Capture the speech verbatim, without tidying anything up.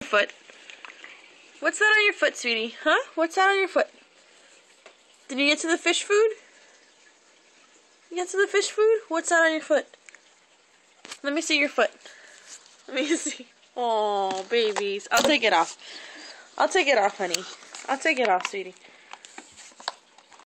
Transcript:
foot? What's that on your foot, sweetie? Huh? What's that on your foot? Did you get to the fish food? You got to the fish food? What's that on your foot? Let me see your foot. Let me see. Oh, babies. I'll take it off. I'll take it off, honey. I'll take it off, sweetie.